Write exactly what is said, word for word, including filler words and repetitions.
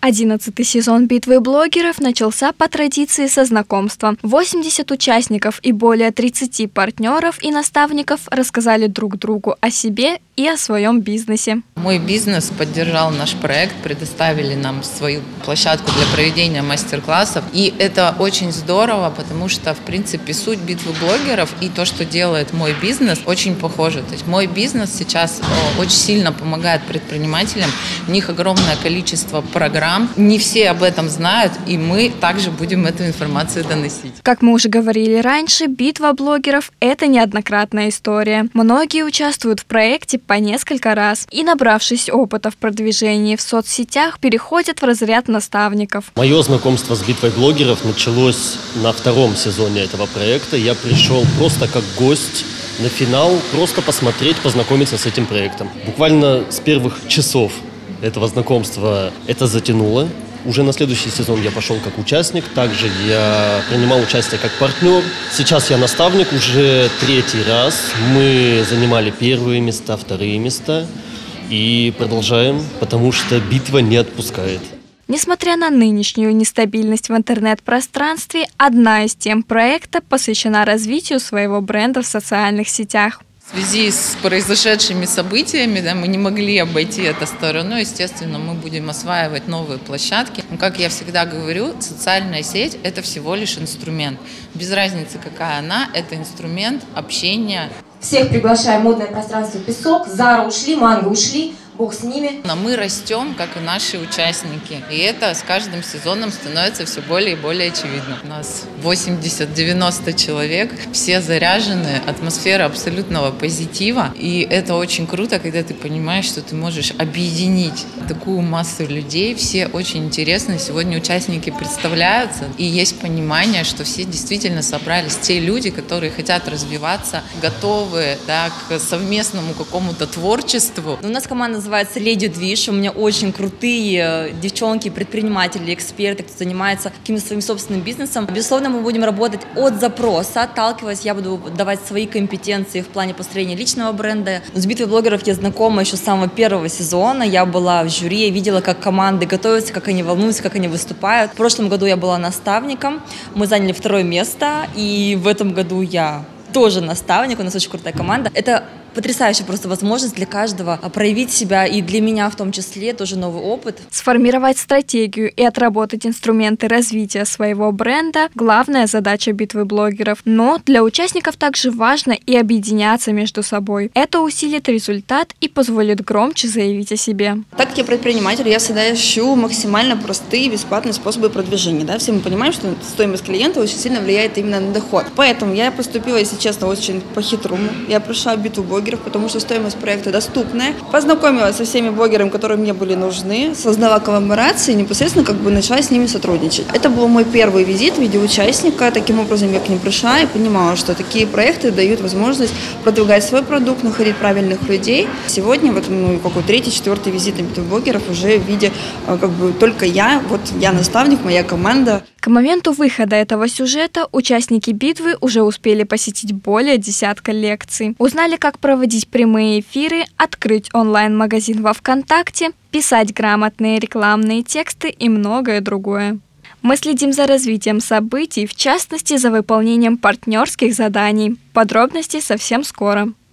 Одиннадцатый сезон «Битвы блогеров» начался по традиции со знакомства. восемьдесят участников и более тридцати партнеров и наставников рассказали друг другу о себе и о своем бизнесе. Мой бизнес поддержал наш проект, предоставили нам свою площадку для проведения мастер-классов. И это очень здорово, потому что, в принципе, суть «Битвы блогеров» и то, что делает мой бизнес, очень похоже. То есть мой бизнес сейчас очень сильно помогает предпринимателям. У них огромное количество программ. Не все об этом знают, и мы также будем эту информацию доносить. Как мы уже говорили раньше, «Битва блогеров» – это неоднократная история. Многие участвуют в проекте по несколько раз и, набравшись опыта в продвижении в соцсетях, переходят в разряд наставников. Мое знакомство с «Битвой блогеров» началось на втором сезоне этого проекта. Я пришел просто как гость на финал, просто посмотреть, познакомиться с этим проектом. Буквально с первых часов этого знакомства это затянуло. Уже на следующий сезон я пошел как участник, также я принимал участие как партнер. Сейчас я наставник уже третий раз. Мы занимали первые места, вторые места и продолжаем, потому что битва не отпускает. Несмотря на нынешнюю нестабильность в интернет-пространстве, одна из тем проекта посвящена развитию своего бренда в социальных сетях. В связи с произошедшими событиями, да, мы не могли обойти это стороной. Естественно, мы будем осваивать новые площадки. Но, как я всегда говорю, социальная сеть – это всего лишь инструмент. Без разницы, какая она, это инструмент общения. Всех приглашаем в модное пространство «Песок». Зара ушли, Манго ушли. Бог с ними. Но мы растем, как и наши участники. И это с каждым сезоном становится все более и более очевидно. У нас восемьдесят-девяносто человек, все заряжены, атмосфера абсолютного позитива. И это очень круто, когда ты понимаешь, что ты можешь объединить такую массу людей. Все очень интересны. Сегодня участники представляются. И есть понимание, что все действительно собрались те люди, которые хотят развиваться, готовы, да, к совместному какому-то творчеству. У нас команда называется «Леди Движ». У меня очень крутые девчонки, предприниматели, эксперты, кто занимается каким-то своим собственным бизнесом. Безусловно, мы будем работать от запроса, отталкиваясь. Я буду давать свои компетенции в плане построения личного бренда. С «Битвой блогеров» я знакома еще с самого первого сезона. Я была в жюри, я видела, как команды готовятся, как они волнуются, как они выступают. В прошлом году я была наставником. Мы заняли второе место. И в этом году я тоже наставник. У нас очень крутая команда. Это потрясающая просто возможность для каждого проявить себя, и для меня в том числе тоже новый опыт. Сформировать стратегию и отработать инструменты развития своего бренда – главная задача «Битвы блогеров». Но для участников также важно и объединяться между собой. Это усилит результат и позволит громче заявить о себе. Так как я предприниматель, я всегда ищу максимально простые и бесплатные способы продвижения. Да? Все мы понимаем, что стоимость клиента очень сильно влияет именно на доход. Поэтому я поступила, если честно, очень по-хитрому. Я прошла «Битву блогеров», потому что стоимость проекта доступная. Познакомилась со всеми блогерами, которые мне были нужны, создала коллаборации и непосредственно как бы начала с ними сотрудничать. Это был мой первый визит в виде участника. Таким образом я к ним пришла и понимала, что такие проекты дают возможность продвигать свой продукт, находить правильных людей. Сегодня вот ну, какой третий, четвертый визит на «Битву блогеров» уже в виде как бы только я, вот я наставник, моя команда. К моменту выхода этого сюжета участники битвы уже успели посетить более десятка лекций. Узнали, как проводить прямые эфиры, открыть онлайн-магазин во ВКонтакте, писать грамотные рекламные тексты и многое другое. Мы следим за развитием событий, в частности, за выполнением партнерских заданий. Подробности совсем скоро.